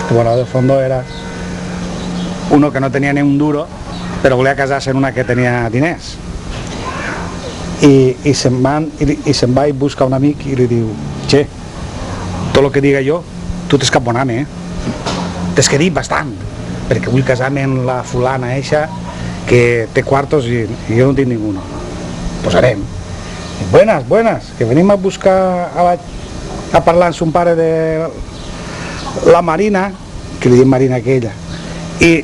que bueno, de fondo era uno que no tenia ni un duro, però volia casar-se en una que tenia diners. I se'n va i busca un amic i li diu: che, tot el que diga jo, tu t'és cap bon home, t'és que dir bastant, perquè vull casar-me amb la fulana eixa que té quartos i jo no tinc ninguno. Pues harem. Buenas, buenas, que venim a buscar a parlar amb son pare de la Marina, que li diu Marina aquella, i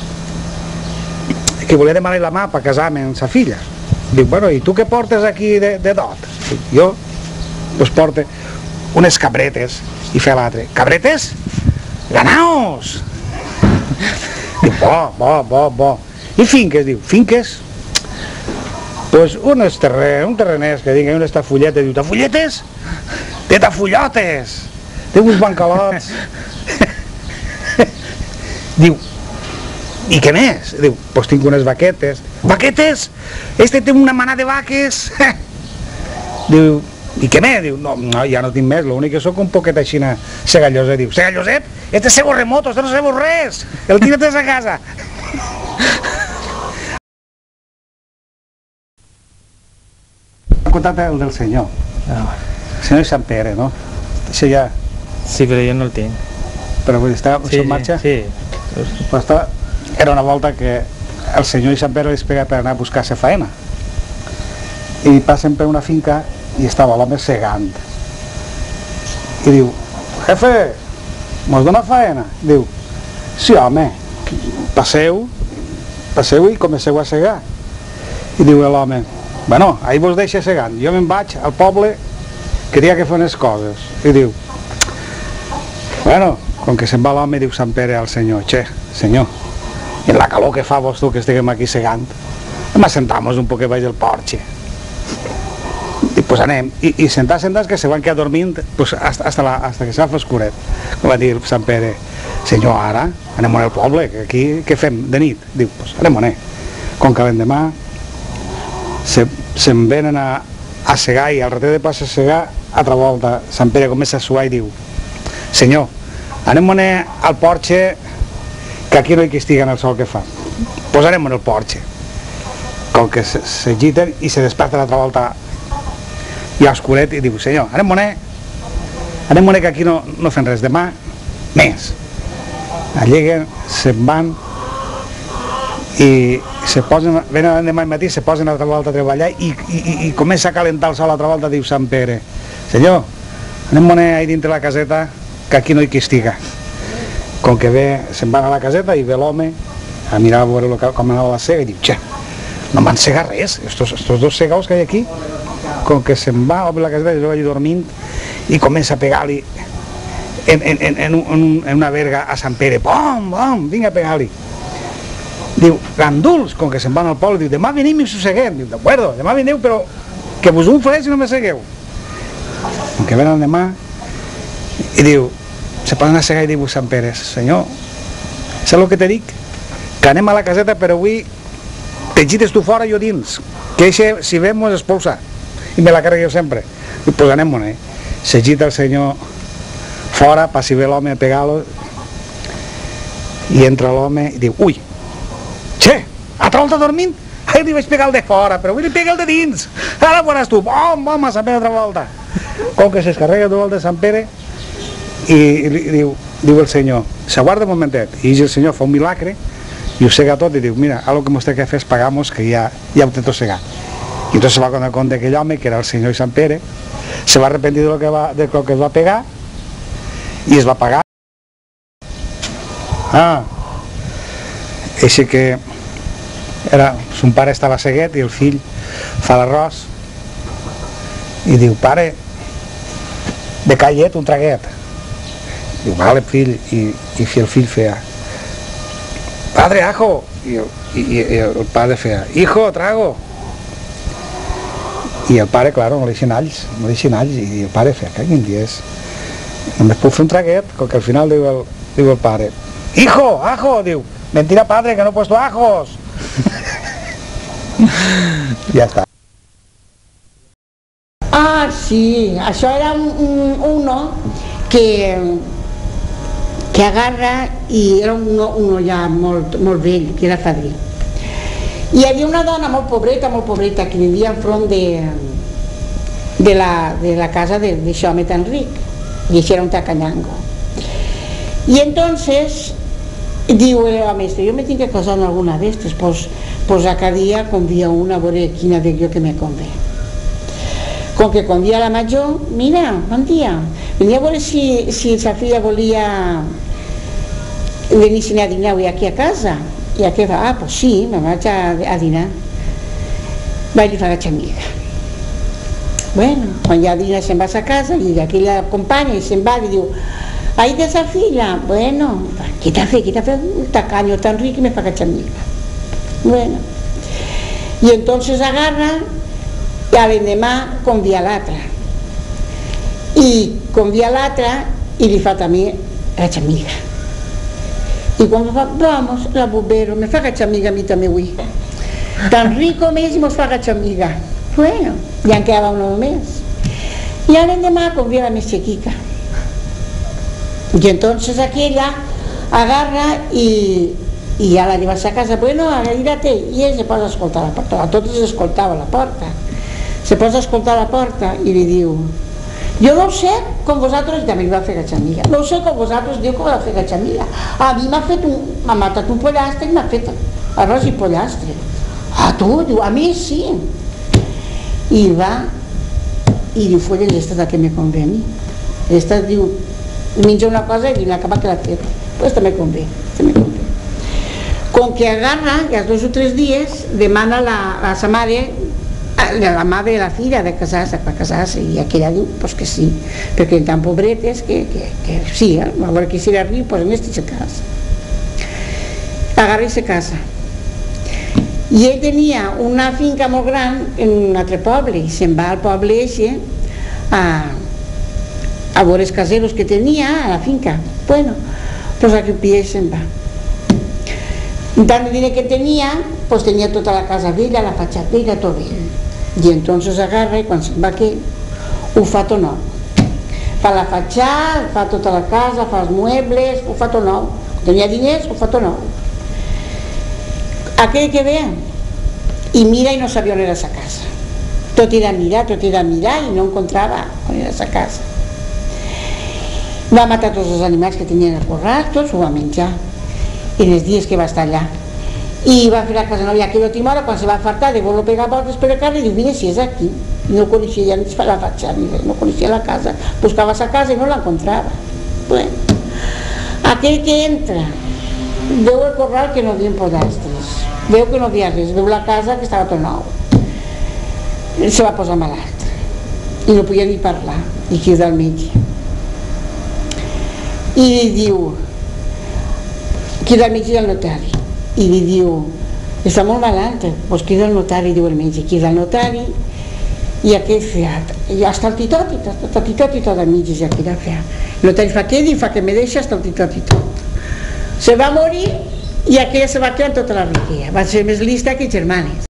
que volia demanar la mà per casar-me amb sa filla. Dic, bueno, i tu què portes aquí de dot? Jo, doncs porte unes cabretes. I fa l'altre: cabretes? Ganaos! Dic, bo. I finques? Diu, finques? Doncs un terreners que digui unes tafulletes. Diu, tafulletes? De tafullotes! De uns bancalots! Diu, i què més? Diu, doncs tinc unes vaquetes. Vaquetes? Este té una manada de vaques! Diu, i què més? Diu, no, ja no tinc més, l'únic que soc un poquet així segalloset. Diu, segalloset? Este és sebo remoto, este no sebo res! El tira't a casa! Conta't el del senyor. El senyor Sant Pere, no? Això ja... Sí, però jo no el tinc. Però vull dir, està en marxa? Sí. Era una volta que el senyor i Sant Pere li pega per anar a buscar-se faena. I passen per una finca i estava l'home segant. I diu, jefe, mos dona faena? Diu, sí home, passeu i comenceu a segar. I diu l'home, bueno, ahir vos deixa segant, jo me'n vaig al poble que dia que fer unes coses. I diu, bueno, com que se'n va l'home, diu Sant Pere al senyor, che, senyor, en la calor que fa vos tu que estiguem aquí segant, hem assentar-nos un poquet baix del porxe. I pues anem, i sentats que se van quedar dormint pues, hasta que s'ha fet oscuret. Com va dir Sant Pere, senyor, ara anem al poble, que aquí què fem de nit? Diu, pues anem on com que l'endemà se'n venen a segar i al darrere de pas a segar, altra volta Sant Pere comença a suar i diu, senyor, anem al porxe, que aquí no hi estigui en el sol que fa. Pues anem al porxe. Com que s'agiten i se desperta l'altra volta i a oscuret i diu, senyor, anem que aquí no fem res, demà més. Alleguen, se'n van i venen demà al matí, se posen l'altra volta a treballar i comença a calentar el sol l'altra volta, diu Sant Pere, senyor, anem ahí dintre la caseta, que aquí no hi estiga. Com que ve, se'n van a la caseta i ve l'home a mirar a veure com anava la sega i diu, xe, no m'han segat res, estos dos segaus que hi ha aquí. Com que se'n va, obre la caseta i es veu allà dormint i comença a pegar-li en una verga a Sant Pere, pom, vinga a pegar-li. Diu, ganduls, com que se'n van al poble, diu, demà venim i sosseguem. Diu, d'acord, demà veniu, però que vos un faré si no me segueu. Com que venen demà i diu, se poden assegar i diu Sant Pere, senyor, saps el que te dic? Que anem a la caseta, però avui te gites tu fora i jo dins, que si vam mos expulsa i me la carrego jo sempre. Diu, pues anem on, se gita el senyor fora, passi bé l'home a pegar-lo i entra l'home i diu, ui, che, altra volta dormint? Ai, li vaig pegar el de fora, però avui li pega el de dins. Ara veuràs tu, bom, a Sant Pere altra volta. Com que s'escarrega de volta Sant Pere i diu el senyor, s'aguarda un momentet, i el senyor fa un milagre i ho sega tot i diu, mira, el que mos té que fer és pagar-nos, que ja ho té tot segat. I entonces se va donar compte aquell home, que era el senyor Sant Pere, se va arrepentir del que es va pegar i es va pagar. Així que son pare estava ceguet i el fill fa l'arròs i diu, pare, de callet un traguet. Diu, vale, fill, i el fill feia, padre, ajo, i el padre feia, hijo, trago. I el pare, claro, no li deixen alls, i el pare feia, que quin dia és? Només puc fer un traguet, com que al final diu el pare, hijo, ajo, diu, mentira, padre, que no he puesto ajos. Ja està. Sí, això era uno que que agarra, i era un ja molt vell, que era fadrí. I hi havia una dona molt pobreta, que vivia enfront de la casa d'això home tan ric, i això era un tacanyango. I entonces diu l'home, jo me tinc que casar amb alguna d'estes, pues a cada dia convia una a veure quina de jo que me convé. Com que convia la major, mira, bon dia, venia a veure si sa filla volia venir a dinar avui aquí a casa. I aquell va, pues sí, me vaig a dinar. Va, i li faig amiga. Bueno, quan ja dina se'n va a casa i aquella acompanya i se'n va i diu, ahí de esa filla, bueno, ¿qué te hace un tacaño tan rico y me faig amiga? Bueno, y entonces agarra i a l'endemà convia l'altra i convia l'altra i li fa també faig amiga. Y cuando vamos, la bombero, me faig amiga a mi també avui. Tan rico més i mos faig amiga. Bueno, ja en quedava un més. I a l'endemà convia la més xiquica. Y entonces aquella agarra y ja la lleva a casa. Bueno, agradírate. I ell se posa a escoltar la porta. A tots els escoltava la porta. Se posa a escoltar la porta i li diu, jo no ho sé com vosaltres, també li va fer gatxamiga, no ho sé com vosaltres diu que va fer gatxamiga. A mi m'ha matat un pollastre i m'ha fet arròs i pollastre. A tu? Diu, a mi sí. I va i diu, folles, esta és la que me convé a mi. Esta diu, menja una cosa i diu, acaba que l'ha fet. Pues també convé, també convé. Com que agarra, i als 2 o 3 dies, demana a sa mare, la mare de la filla de casar-se, per casar-se, i aquella diu pues que sí, perquè tan pobretes que sí, a veure qui serà ric, pues en este se casa. Agarra i se casa. I ell tenia una finca molt gran en un altre poble, i se'n va al poble eixe a veure els caseros que tenia a la finca. Bueno, pues aquí pilla se'n va. Tant de diner que tenia, pues tenia tota la casa vella, la fatxada vella, tot vell. I entonces agarra i quan se'n va aquí ho fa tot nou. Fa la fatxada, fa tota la casa, fa els muebles, ho fa tot nou. Tenia diners, ho fa tot nou. Aquell que ve i mira i no sabia on era sa casa. Tot era mirar i no encontrava on era sa casa. Va matar tots els animals que tenien al corral, tots ho va menjar. I els dies que va estar allà. I va fer la casa nova i aquella última hora, quan se va fartar de voler pegar voltes per el carrer, diu, mira si és aquí. No coneixia, ja ens fa la fatxada, no coneixia la casa. Buscava sa casa i no l'encontrava. Bueno, aquell que entra, veu el corral que no havia pollastres, veu que no havia res, veu la casa que estava tot nou. Se va posar malalt i no podia ni parlar, i crida al metge. I li diu, crida al metge i al notari, i li diu, està molt malalt, doncs crida al notari, diu el metge, crida al notari, i aquell feat, ja està el titot i tot al metge, ja queda feat. El notari fa què? Diu, fa que me deixa està el titot i tot. Se va morir i aquella se va quedar tota la riquesa, va ser més lista que germanes.